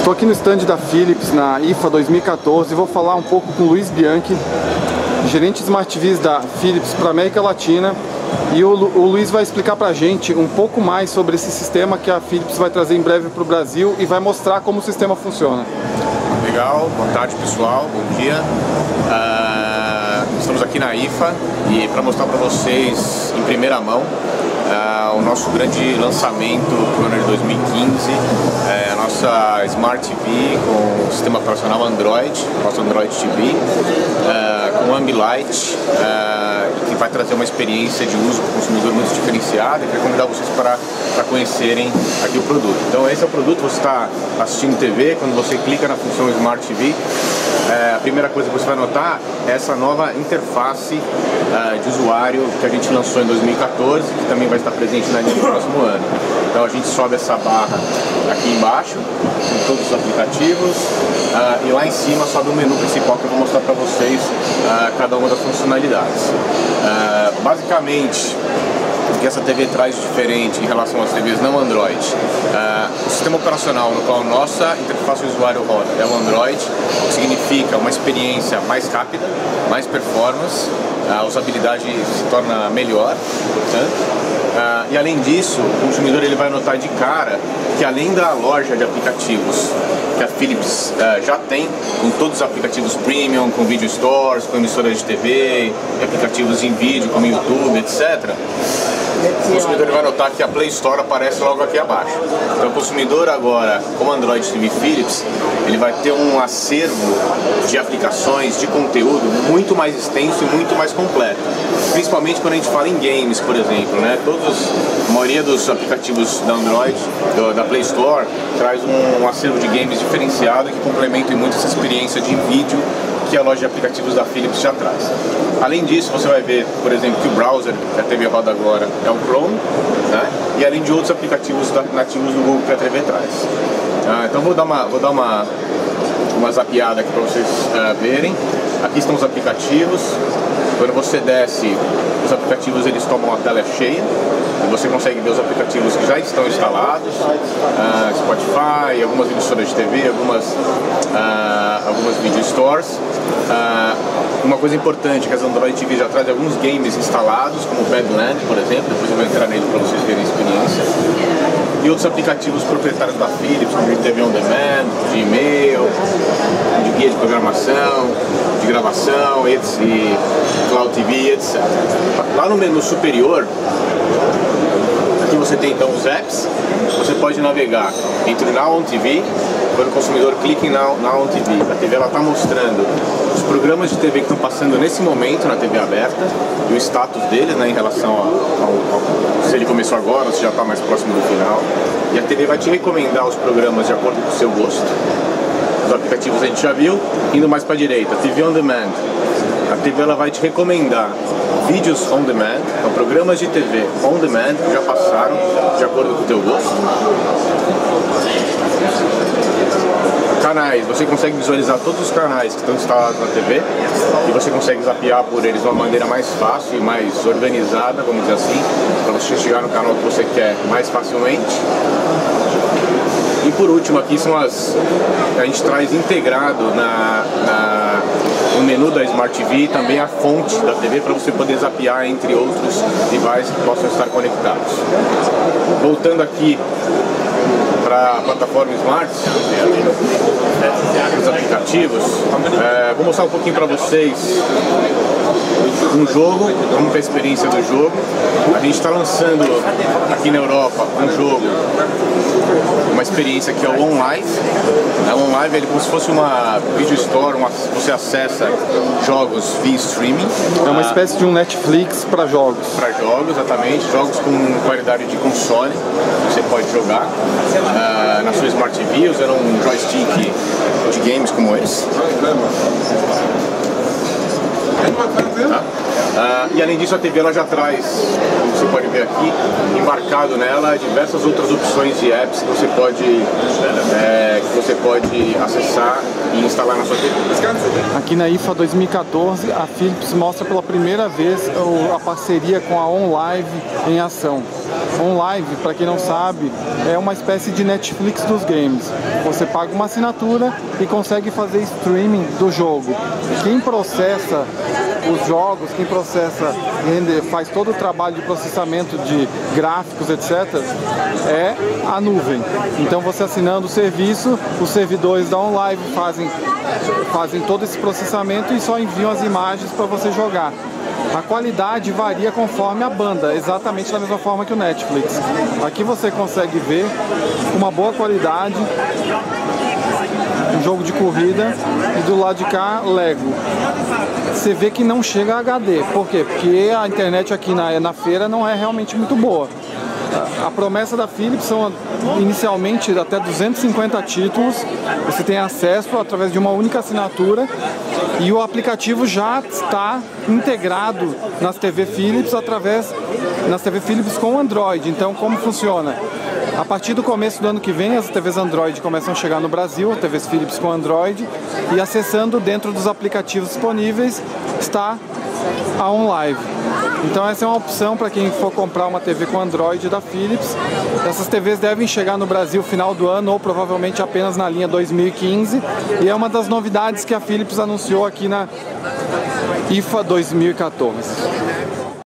Estou aqui no stand da Philips na IFA 2014 e vou falar um pouco com o Luiz Bianchi, gerente de Smart TVs da Philips para a América Latina, e o Luiz vai explicar para a gente um pouco mais sobre esse sistema que a Philips vai trazer em breve para o Brasil e vai mostrar como o sistema funciona. Legal, boa tarde pessoal, bom dia. Estamos aqui na IFA e para mostrar para vocês em primeira mão o nosso grande lançamento para o ano de 2015, a nossa Smart TV com o sistema operacional Android, nosso Android TV, com Ambilight, que vai trazer uma experiência de uso para o consumidor muito diferenciada, e quero convidar vocês para conhecerem aqui o produto. Então esse é o produto, você está assistindo TV, quando você clica na função Smart TV, a primeira coisa que você vai notar é essa nova interface de usuário que a gente lançou em 2014, que também vai estar presente na linha do próximo ano. Então a gente sobe essa barra aqui embaixo, com todos os aplicativos, e lá em cima sobe o menu principal que eu vou mostrar para vocês cada uma das funcionalidades. Basicamente, o que essa TV traz de diferente em relação às TVs não Android, o sistema operacional no qual nossa interface de usuário roda é o Android, o que significa uma experiência mais rápida, mais performance, a usabilidade se torna melhor, portanto. E além disso, o consumidor ele vai notar de cara que além da loja de aplicativos que a Philips já tem, com todos os aplicativos premium, com video stores, com emissoras de TV, aplicativos em vídeo como YouTube, etc., o consumidor vai notar que a Play Store aparece logo aqui abaixo. Então o consumidor agora, com o Android TV Philips, ele vai ter um acervo de aplicações, de conteúdo muito mais extenso e muito mais completo. Principalmente quando a gente fala em games, por exemplo, né? A maioria dos aplicativos da Android, da Play Store, traz um acervo de games diferenciado que complementa muito essa experiência de vídeo que a loja de aplicativos da Philips já traz. Além disso, você vai ver, por exemplo, que o browser que a TV roda agora é o Chrome, né? E além de outros aplicativos nativos do Google que a TV traz. Então vou dar uma zapeada aqui para vocês verem. Aqui estão os aplicativos. Quando você desce, os aplicativos eles tomam a tela cheia e você consegue ver os aplicativos que já estão instalados, Spotify, algumas emissoras de TV, algumas video stores. Uma coisa importante que as Android TV já traz alguns games instalados, como Badland, por exemplo, depois eu vou entrar nele para vocês verem a experiência. E outros aplicativos proprietários da Philips, como de TV On Demand, de e-mail, de guia de programação, de gravação, e Cloud TV, etc. Lá no menu superior, aqui você tem então os apps, você pode navegar entre o Now On TV. Quando o consumidor clica em Now On TV, a TV está mostrando os programas de TV que estão passando nesse momento na TV aberta e o status deles, né, em relação se ele começou agora ou se já está mais próximo do final. E a TV vai te recomendar os programas de acordo com o seu gosto. Os aplicativos a gente já viu. Indo mais para a direita, TV On Demand. A TV ela vai te recomendar vídeos on demand, então programas de TV on demand que já passaram de acordo com o teu gosto. Canais, você consegue visualizar todos os canais que estão instalados na TV e você consegue zapear por eles de uma maneira mais fácil e mais organizada, vamos dizer assim, para você chegar no canal que você quer mais facilmente. E por último aqui são a gente traz integrado no menu da Smart TV também a fonte da TV para você poder zapear entre outros devices que possam estar conectados. Voltando aqui para a plataforma Smart, os aplicativos, vou mostrar um pouquinho para vocês um jogo, vamos ver a experiência do jogo. A gente está lançando aqui na Europa um jogo, uma experiência que é o OnLive. O OnLive é como se fosse uma video store, você acessa jogos via streaming. É uma espécie de um Netflix para jogos. Para jogos, exatamente. Jogos com qualidade de console, você pode jogar na sua Smart TV, usando um joystick de games como esse. E além disso a TV ela já traz, como você pode ver aqui, embarcado nela diversas outras opções de apps que você pode acessar e instalar na sua TV. Aqui na IFA 2014 a Philips mostra pela primeira vez a parceria com a OnLive em ação. OnLive, para quem não sabe, é uma espécie de Netflix dos games. Você paga uma assinatura e consegue fazer streaming do jogo. Quem processa os jogos, quem processa, faz todo o trabalho de processamento de gráficos, etc., é a nuvem. Então você assinando o serviço, os servidores da OnLive fazem todo esse processamento e só enviam as imagens para você jogar. A qualidade varia conforme a banda, exatamente da mesma forma que o Netflix. Aqui você consegue ver uma boa qualidade, um jogo de corrida, e do lado de cá, Lego. Você vê que não chega a HD. Por quê? Porque a internet aqui na feira não é realmente muito boa. A promessa da Philips são inicialmente até 250 títulos, você tem acesso através de uma única assinatura e o aplicativo já está integrado nas TV Philips nas TV Philips com Android. Então, como funciona? A partir do começo do ano que vem, as TVs Android começam a chegar no Brasil, TVs Philips com Android, e acessando dentro dos aplicativos disponíveis está a OnLive. Então essa é uma opção para quem for comprar uma TV com Android da Philips. Essas TVs devem chegar no Brasil no final do ano ou provavelmente apenas na linha 2015. E é uma das novidades que a Philips anunciou aqui na IFA 2014.